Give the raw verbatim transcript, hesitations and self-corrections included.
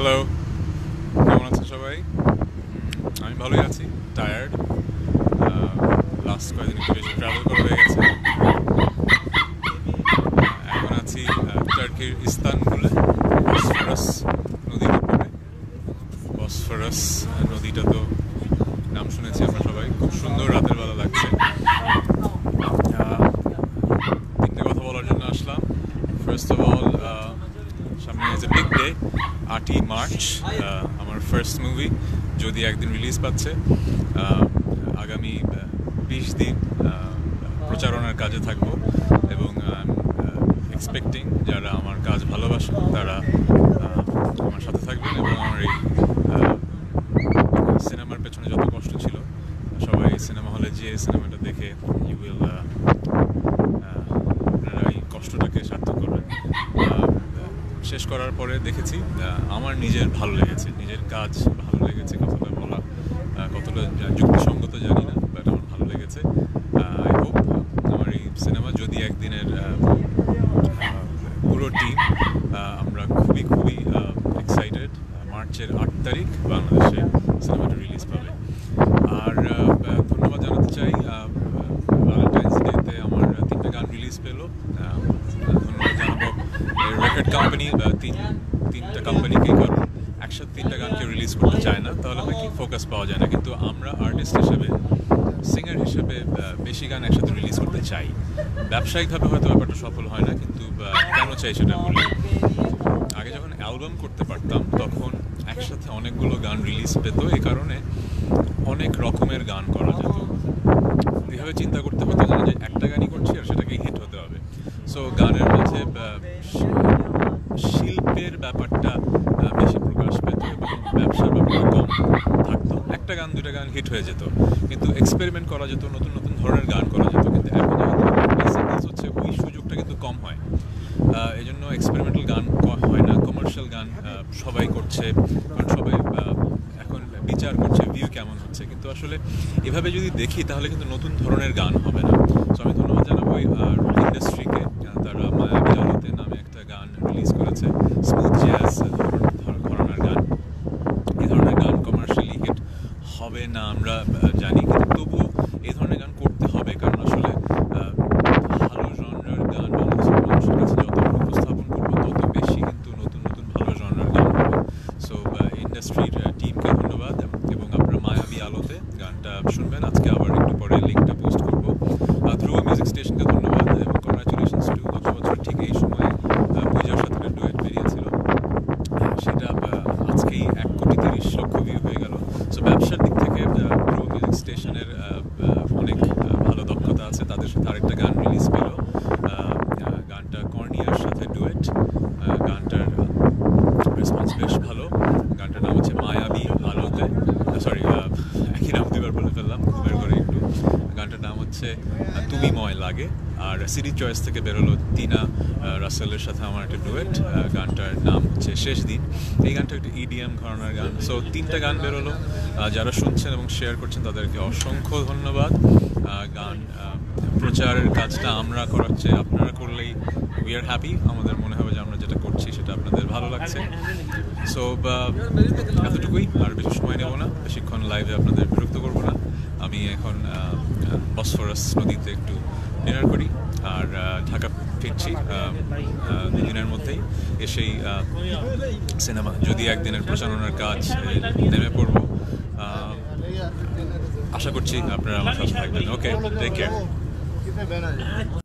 Hello, কেমন আছেন সবাই? আমি ভালোই আছি। টায়ার্ড, লাস্ট কয়েকদিন একটু বেশি ট্রাভেল করা হয়ে গেছে। এখন আছি টার্কির ইস্তানবুলে, বসফরাস নদীর উপরে। বসফরাস নদীটা তো নাম শুনেছি আমরা সবাই, খুব সুন্দর, রাতের বেলা লাগছে। তিনটে কথা বলার জন্য আসলাম। ফার্স্ট অফ অল, সামনে ইজ এ বিগ ডে, আটই মার্চ, আমার ফার্স্ট মুভি যদি একদিন রিলিজ পাচ্ছে। আগামী বিশ দিন প্রচারণার কাজে থাকবো এবং এক্সপেক্টিং যারা আমার কাজ ভালোবাসেন তারা আমার সাথে থাকবেন এবং আমার এই সিনেমার পেছনে যত কষ্ট ছিল সবাই সিনেমা হলে যেয়ে সিনেমাটা দেখে ইউ উইল আপনারা এই কষ্টটাকে সার্থক করবেন। শেষ করার পরে দেখেছি আমার নিজের ভালো লেগেছে, নিজের কাজ ভালো লেগেছে। কতটা বলা, কতটা যুক্তিসঙ্গত জানি না, বাট আমার ভালো লেগেছে। আই হোপ আমার এই সিনেমা যদি একদিনের পুরো টিম আমরা খুবই খুবই এক্সাইটেড। মার্চের আট তারিখ বাংলাদেশে সিনেমাটা রিলিজ পাবে। আর ধন্যবাদ জানাতে চাই, ভ্যালেন্টাইন্স ডেতে আমার তিনটা গান রিলিজ পেলো। ধন্যবাদ জানাবো রেকর্ড কোম্পানি, তিন তিনটা কোম্পানিকে, কারণ একসাথে তিনটা গানকে রিলিজ করতে চায় না, তাহলে হয় কি ফোকাস পাওয়া যায় না। কিন্তু আমরা আর্টিস্ট হিসেবে, সিঙ্গার হিসেবে বেশি গান একসাথে রিলিজ করতে চাই। ব্যবসায়িকভাবে হয়তো ব্যাপারটা সফল হয় না, কিন্তু কেন চাই সেটা বলি। আগে যখন অ্যালবাম করতে পারতাম তখন একসাথে অনেকগুলো গান রিলিজ পেত, এই কারণে অনেক রকমের গান করা যেত। এইভাবে চিন্তা করতে হতো যে একটা গানই করছি আর সেটাকেই হিট হতে হবে। সো গানের মাঝে শিল্পের ব্যাপারটা বেশি প্রকাশ পেত এবং ব্যবসার ব্যাপারটা কম থাকতো। একটা গান দুটা গান হিট হয়ে যেত, কিন্তু এক্সপেরিমেন্ট করা যেত, নতুন নতুন ধরনের গান করা যেত। কিন্তু এখন যখন হচ্ছে ওই সুযোগটা কিন্তু কম হয়, এই জন্য এক্সপেরিমেন্টাল গান হয় না, কমার্শিয়াল গান সবাই করছে, কারণ সবাই এখন বিচার করছে ভিউ কেমন হচ্ছে। কিন্তু আসলে এভাবে যদি দেখি তাহলে কিন্তু নতুন ধরনের গান হবে না। সো আমি ধন্যবাদ জানাবো ইন্ডাস্ট্রিকে, তারা মায়াবী আলোতে নামে একটা গান রিলিজ করেছে, স্মুথ জ্যাজ ঘরানার গান। এই ধরনের গান কমার্শিয়ালি হিট হবে না আমরা জানি, কিন্তু তবুও এই ধরনের গান করতে হবে, কারণ আসলে ভালো জনরার গান বাংলাদেশের মানুষের কাছে যত উপস্থাপন করবো তত বেশি কিন্তু নতুন নতুন ভালো জনরার গান হবে। সো ইন্ডাস্ট্রির টিমকে ধন্যবাদ এবং আপনারা মায়াবী আলোতে গানটা শুনবেন। আজকে আবার একটু পরে লিঙ্কটা পোস্ট করবো। ধ্রুব মিউজিক স্টেশনকে ধন্যবাদ এবং কংগ্রাচুলেশনস টু, গত বছর ঠিক এই সময় পূজার সাথে একটা ডুয়েট বেরিয়েছিল, সেটা আজকেই এক কোটি তিরিশ লক্ষ ভিউ হয়ে গেল। সো ব্যবসার দিক থেকে ধ্রুব মিউজিক স্টেশনের অনেক ভালো দক্ষতা আছে। তাদের সাথে আরেকটা গান রিলিজ পেল, গানটা কর্নিয়ার সাথে ডুয়েট। গানটার রেসপন্স বেশ ভালো। গানটার নাম হচ্ছে মায়াবী আলোতে, সরি একই নাম দুবার বলে ফেললাম, ঘুমের ঘরে একটু। গানটার নাম হচ্ছে তুমি ময় লাগে। আর সিডি চয়েস থেকে বেরোলো টিনা রাসেলের সাথে আমার একটা ডুয়েট, গানটার নাম হচ্ছে শেষ দিন। এই গানটা একটা ইডিএম ঘরানার গান। সো তিনটা গান বেরোলো, যারা শুনছেন এবং শেয়ার করছেন তাদেরকে অসংখ্য ধন্যবাদ। গান প্রচারের কাজটা আমরা করাচ্ছি, আপনারা করলেই উই আর হ্যাপি। আমাদের মনে হবে যে আমরা যেটা করছি সেটা আপনাদের ভালো লাগছে। সো এতটুকুই, আর বেশি সময় নেব না, বেশিক্ষণ লাইভে আপনাদের বিরক্ত করব না। আমি এখন বসফরাস নদীতে একটু ডিনার করি আর ঢাকা ফিরছি দুদিনের মধ্যেই। এসেই সিনেমা যদি একদিনের প্রচারণার কাজ নেমে পড়ব। আশা করছি আপনারা আমার সাথে থাকবেন। Okay, take care.